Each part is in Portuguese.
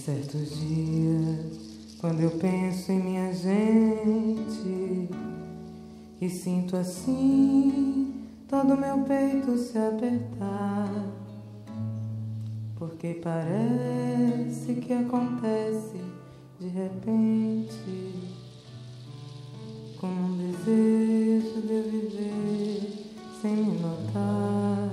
certos dias, quando eu penso em minha gente, e sinto assim todo meu peito se apertar, porque parece que acontece de repente, como um desejo de eu viver sem me notar,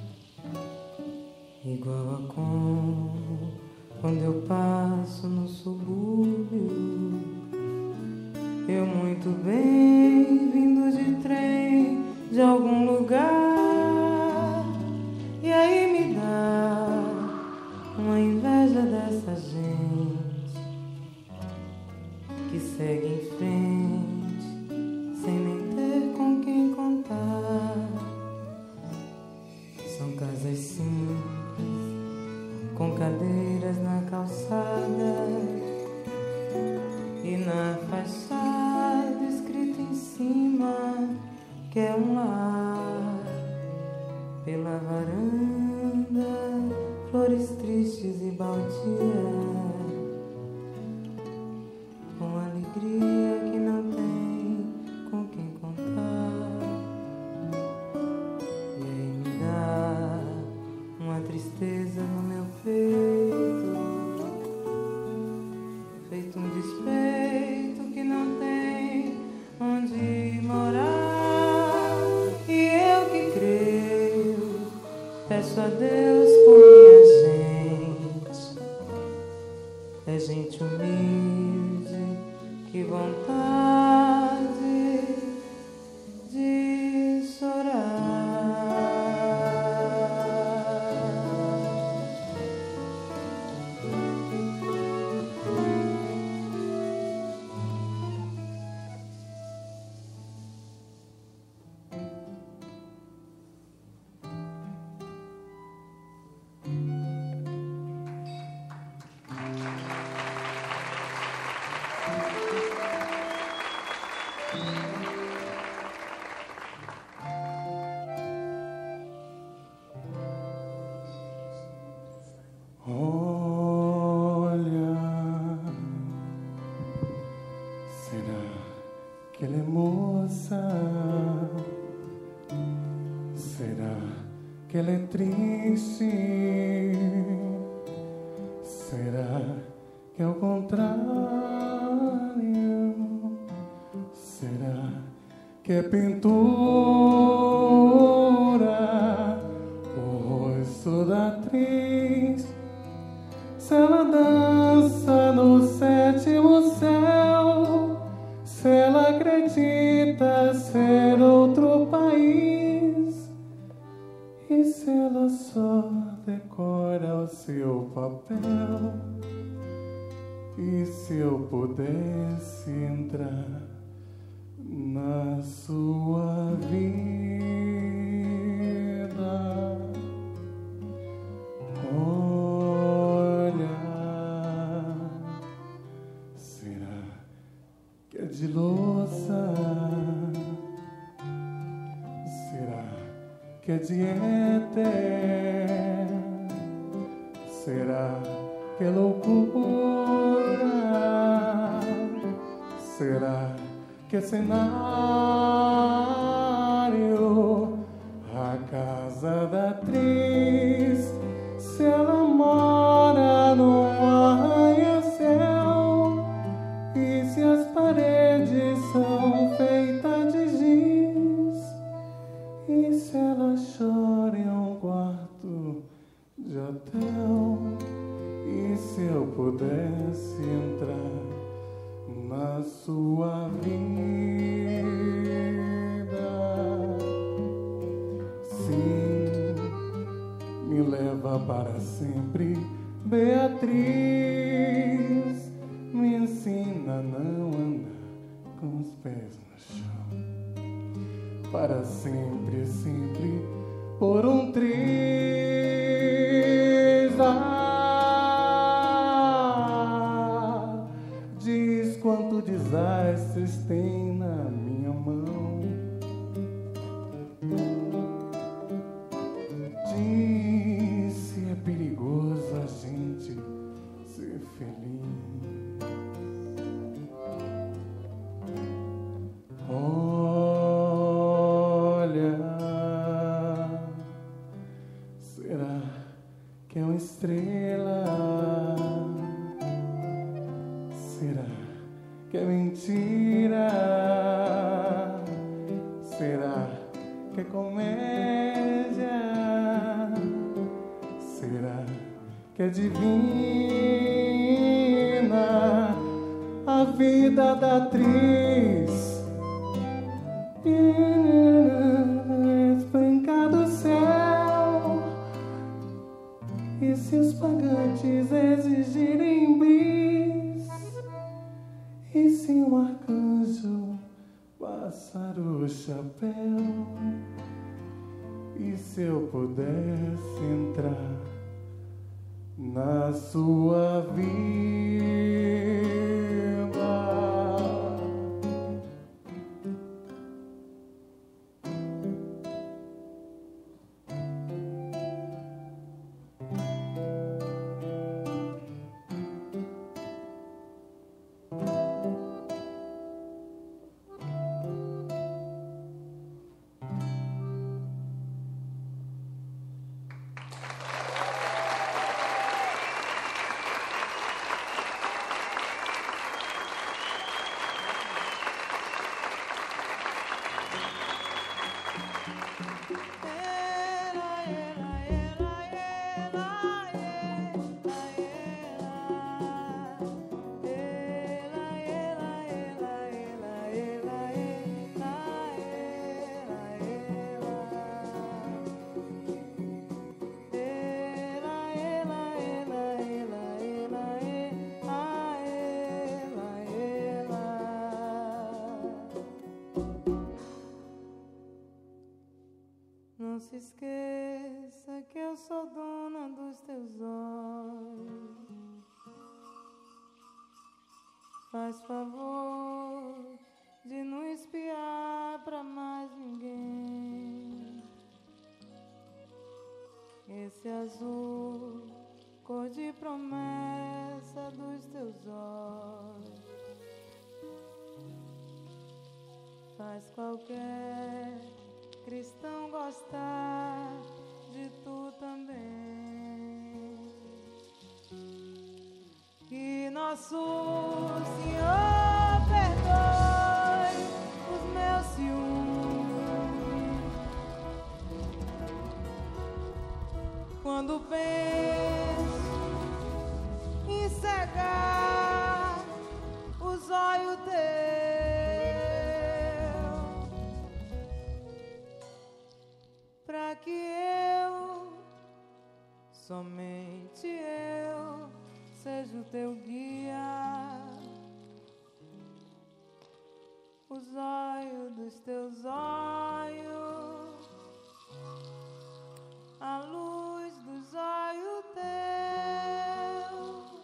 igual a como quando eu passo no subúrbio, eu muito bem vindo de trem de algum lugar, e aí me dá uma inveja dessa gente que segue em frente sem nem ter com quem contar. São casas simples com cadeiras na calçada e na fachada escrito em cima que é um lar. Pela varanda, flores tristes e baldias, com alegria que não tem com quem contar. E aí me dá uma tristeza no meu peito, feito um despeito que não tem onde morar. E eu que creio, peço a Deus por minha gente. É gente humilde, que vontade de chorar. Olha, será que ela é moça? Será que ela é triste? Será que é o contrário? Será que é pintura? O rosto da atriz? Se ela dança no sétimo céu, se ela acredita ser outro país, e se ela só decora o seu papel, e se eu pudesse entrar na sua vida? De louça, será que é de éter? Será que é loucura? Será que é cenário? A casa da atriz, se ela mora num arranha-céu, e se as paredes são feitas de giz, e se ela chora em um quarto de hotel, e se eu pudesse entrar na sua vida? Sim, me leva para sempre, Beatriz. Me ensina a não andar com os pés no chão, para sempre, sempre, por um triz. Diz quanto desastres tem na minha mão. Diz se é perigoso a gente ser feliz. estrela. Será que é mentira? Será que é comédia? Será que é divina a vida da atriz? Espancar do céu, e se os pagantes exigirem bis, e se um arcanjo passar o chapéu, e se eu pudesse entrar na sua vida? Não se esqueça que eu sou dona dos teus olhos. Faz favor de não espiar pra mais ninguém. Esse azul, cor de promessa dos teus olhos, faz qualquer cristão gostar de tu também. Que Nosso Senhor perdoe os meus ciúmes quando penso em cegar os olhos teus, pra que eu, somente eu, seja o teu guia. Os olhos dos teus olhos, a luz dos olhos teus,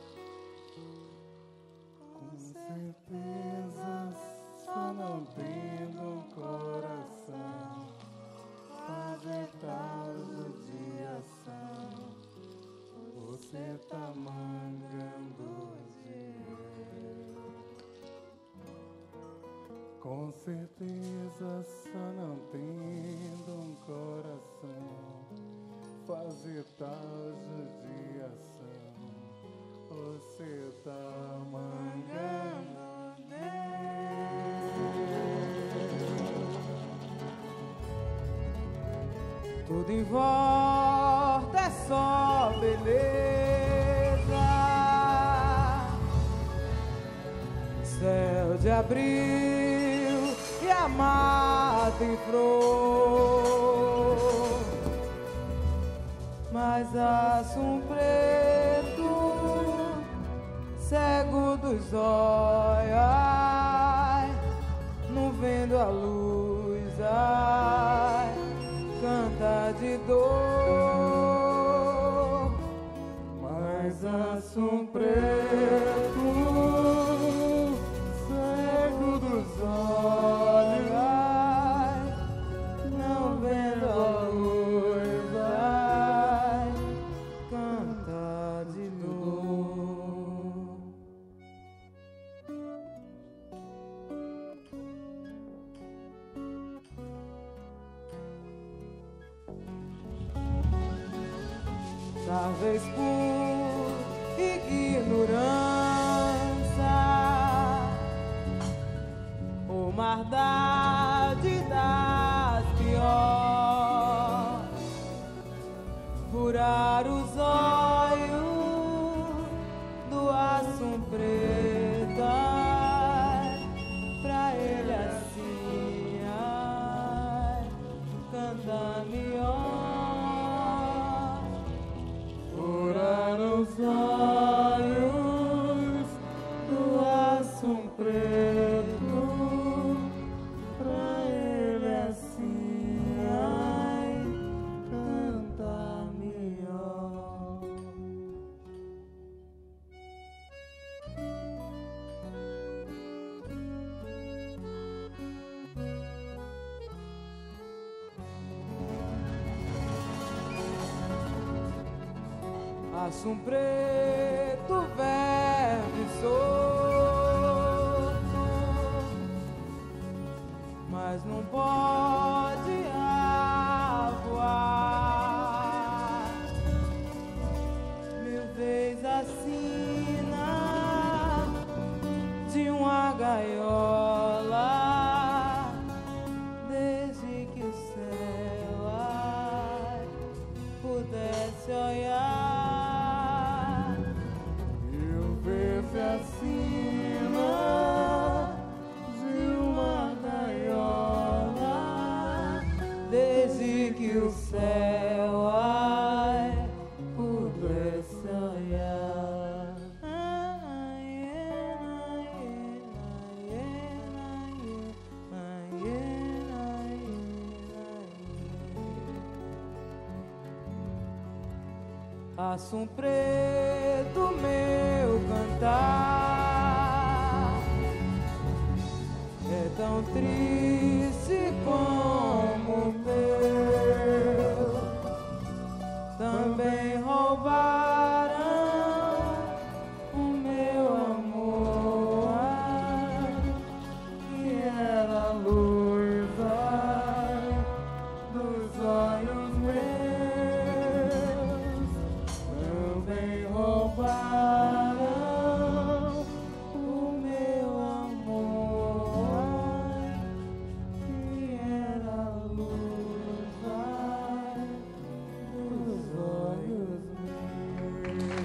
com certeza só não tendo um coração fazer tal judiação, você tá mangando dinheiro. Com certeza só não tendo um coração fazer tal judiação, você tá mangando dinheiro. tudo em volta é só beleza, céu de abril e a mata em flor, mas aço preto, cego dos olhos, ai, não vendo a luz, ai, canta de dor, mas aço preto, cego dos olhos, ai, não vendo a luz, ai, canta de dor. talvez por ignorância, o maldade das pior, furar os olhos do aço preto, pra ele assim, ai, canta melhor. Furar os olhos do aço preto, pra ele assim, ai, canta melhor. Aço preto, verve solto, mas não pode voar. Mil vezes a sina de uma gaiola, desde que o céu ai, pudesse olhar. Acima de uma gaiola, Desde que o céu ai, pudesse olhar. Aço preto, meu cantar é tão triste como o teu. Também roubaram o meu amor, que era a luz dos olhos meus. Também roubaram o meu amor, que era a luz dos olhos meus.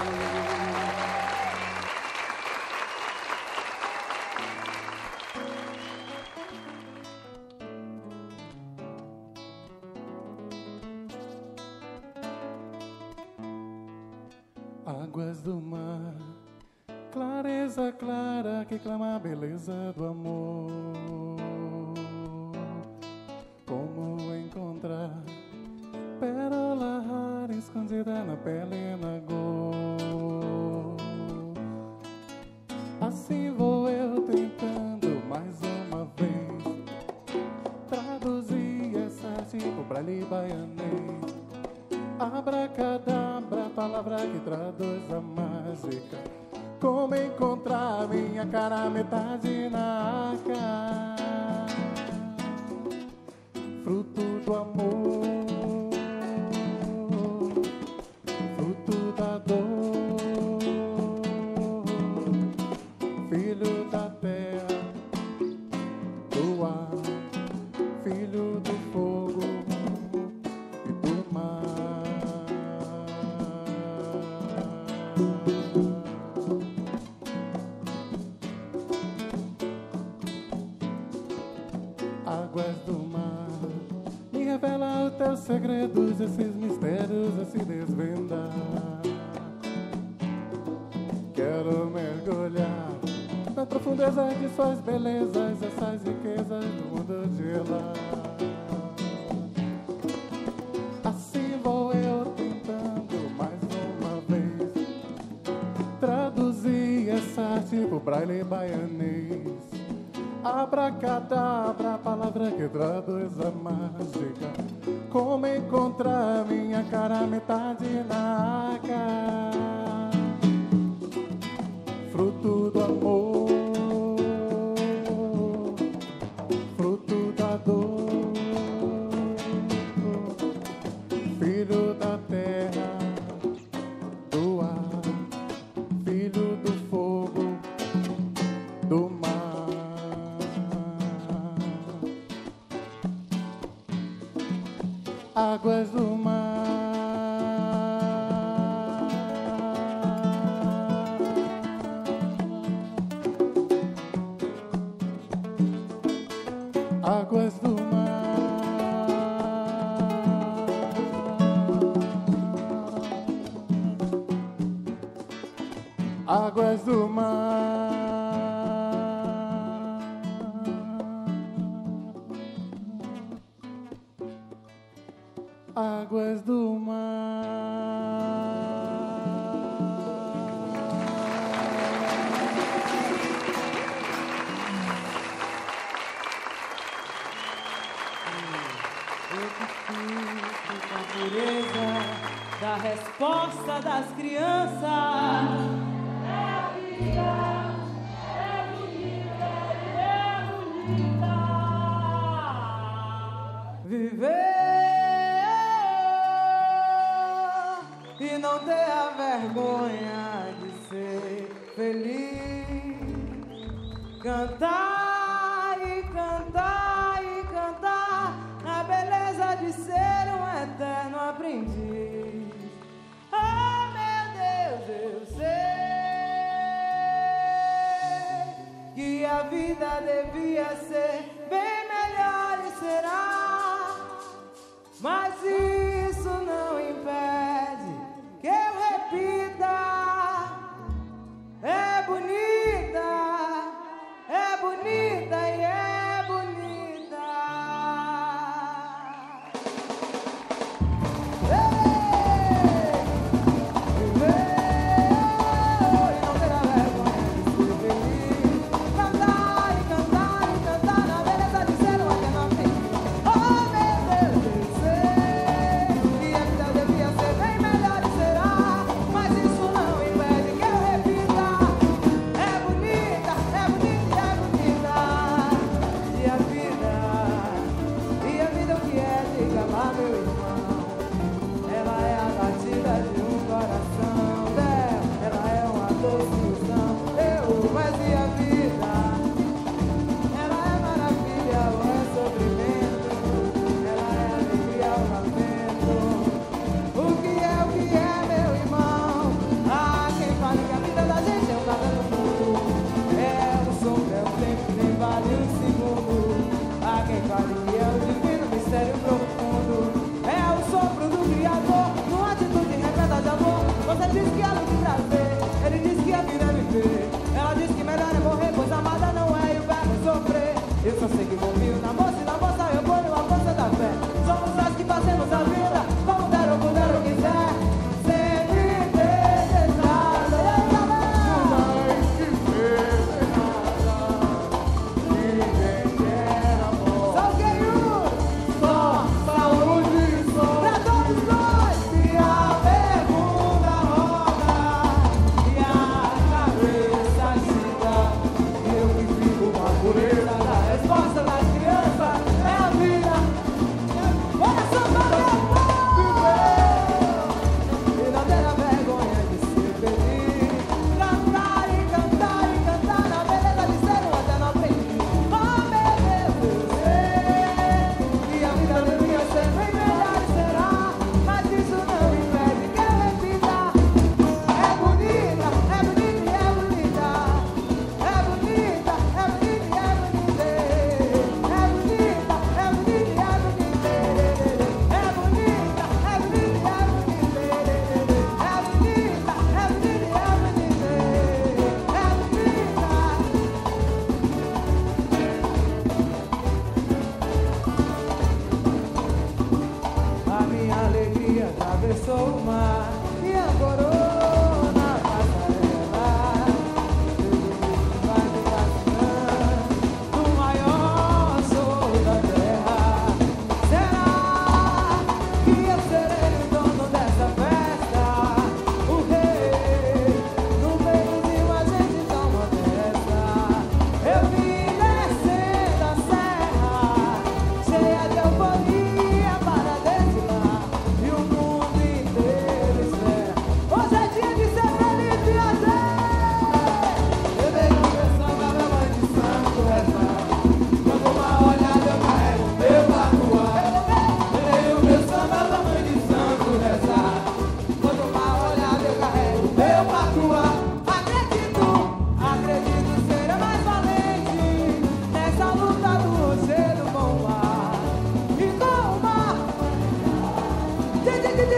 Águas do mar, clareza clara que clama a beleza do amor. Como encontrar pérola rara escondida na pele e na cor. Assim vou eu tentando mais uma vez traduzir essa tipo braille baianês. Abracadabra, palavra que traduz a mágica. Como encontrar minha cara metade na arca, fruto do amor, fruto da dor, filho da terra, do ar, filho do fogo e do mar. Águas do mar, me revela os teus segredos, esses mistérios a se desvendar. Quero mergulhar na profundeza de suas belezas, essas riquezas do mundo de lá. Assim vou eu tentando mais uma vez traduzir essa arte pro braille baianês. Abracadabra, palavra que traduz a mágica. Como encontrar minha cara metade na arca, fruto do amor, fruto da dor, filho da terra, águas do mar, águas do mar, águas do mar, águas do mar. Eu que fico com a pureza da resposta das crianças. É bonita, é bonita, é bonita. Viver e não ter a vergonha de ser feliz. Cantar e cantar e cantar a beleza de ser um eterno aprendiz. Oh, meu Deus, eu sei que a vida devia ser bem melhor e será, mas isso não impede que eu repita. É bonita e é bonita. Cantar e cantar na beleza de ser um eterno aprendiz. Oh, meu Deus, eu sei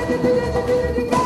de